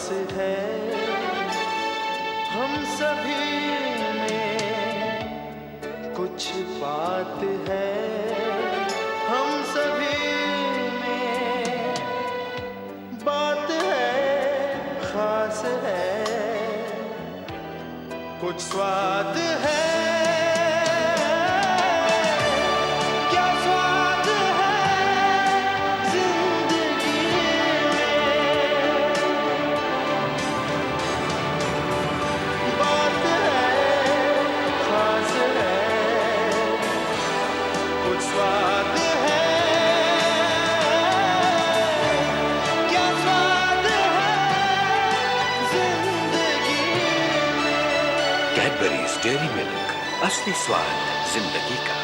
है हम सभी में, कुछ बात है हम सभी में, बात है खास है, कुछ स्वाद है। कैडबरीज डेयरी मिल्क, असली स्वाद जिंदगी का।